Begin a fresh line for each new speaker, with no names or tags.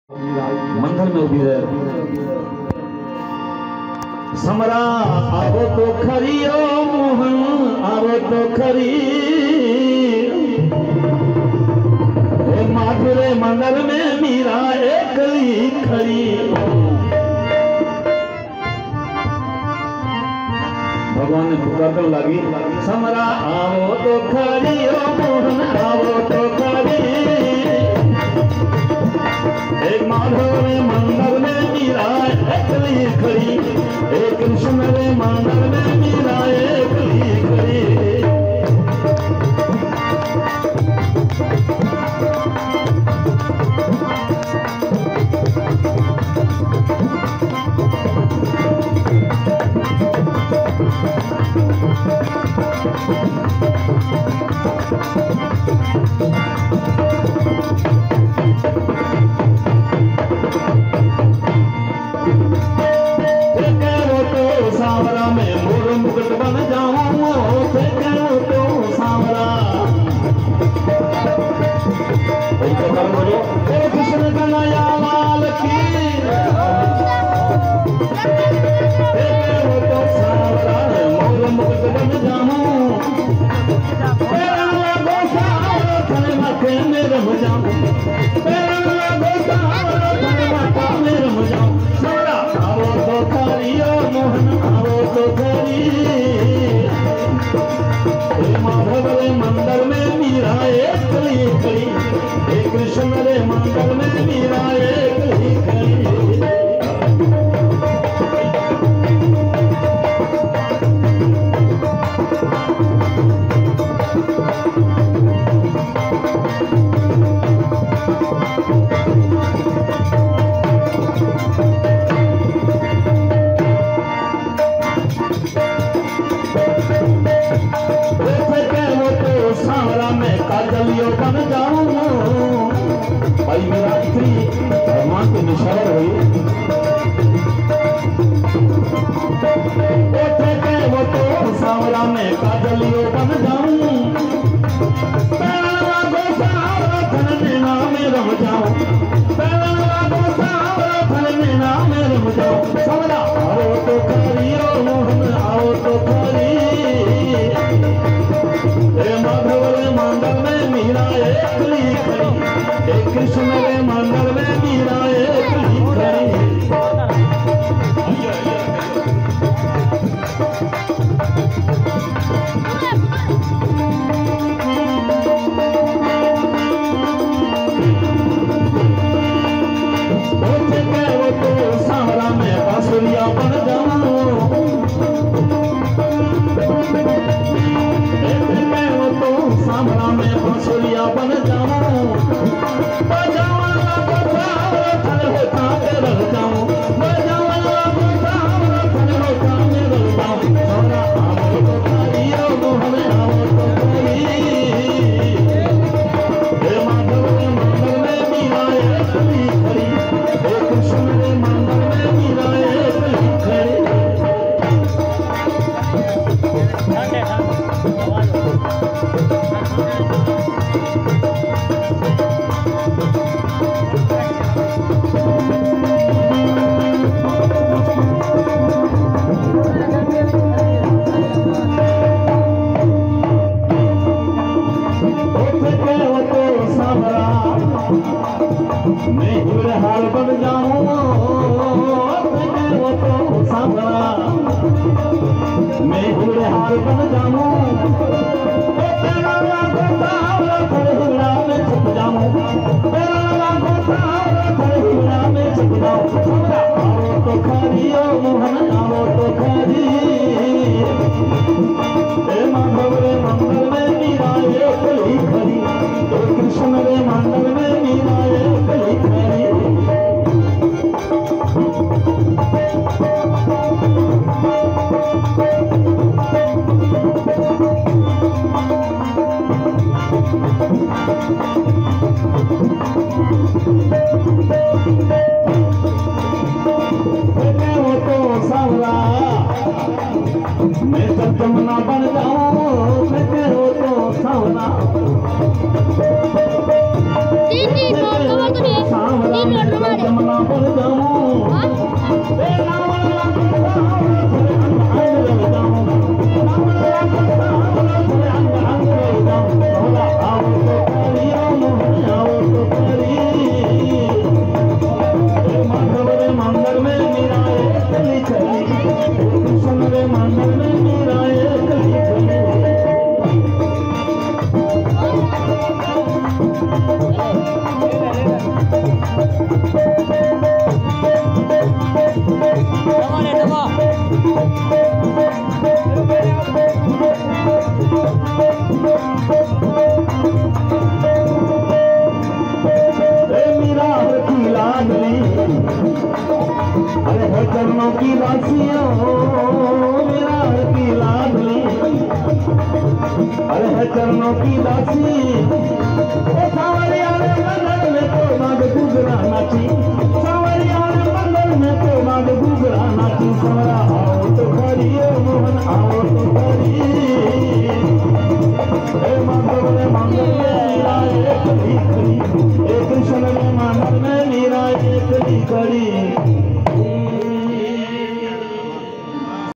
मंदिर में उभी रहे समरा आवो तो खरी ओ मोहन आवो तो खरी माधुरे मंदिर में मीरा एकली खरी। भगवान ने पुकार लगी समरा आवो तो खरी ओ मोहन आवो तो खरी माधुरे मंदिर में मीरा एकली खरी कृष्ण रे मंदिर में मीरा एकली खरी। मंदिर में मीरा एकली खड़ी कृष्ण रे मंदिर में मीरा एकली खड़ी। भाई मेरा इतनी भगवान के निशान हुई वो तो सांवरा में काजलियो बन जाऊं में रम जाऊं रम जाऊं सांवरा आओ तो खरी ओ मोहन आओ तो खरी माधव रे मंदिर में मीरा एकली खड़ी कृष्ण रे मंदिर में मीरा एकली खड़ी। वो तो सांवरा में बांसुरिया बन जाऊं सांवरा में बांसुरिया बन जाऊं मैं हाल बन जाऊं वो तो सांवरा मैं हाल बन जाऊं में छुप जाऊं में छुप जाऊं आओ तो खरी ओ मोहन आओ तो खरी माधव रे मंदिर में मीरा एकली खरी कृष्ण रे मंदिर में मीरा एकली खरी। वो तो सांवरा मैं जब जमुना बन जाऊं वो तो सांवरा सांवरा जमुना पर जाऊं मंदिर में मीरा कली चली कृष्ण रे मंदिर में मीरा कली चली अरे है चरणों की दासियों मेरा की लाडली अरे है चरणों की दासी सावरिया ने मंदिर में तो मांग गुगरा नाची सावरिया ने मंदिर में तो मांग गुगरा नाची सवरा आओ तो खड़ी मोहन आओ तो खड़ी माधव ने मंदिर में मीरा एक खड़ी खड़ी कृष्ण ने मंदिर में मीरा एक खड़ी खड़ी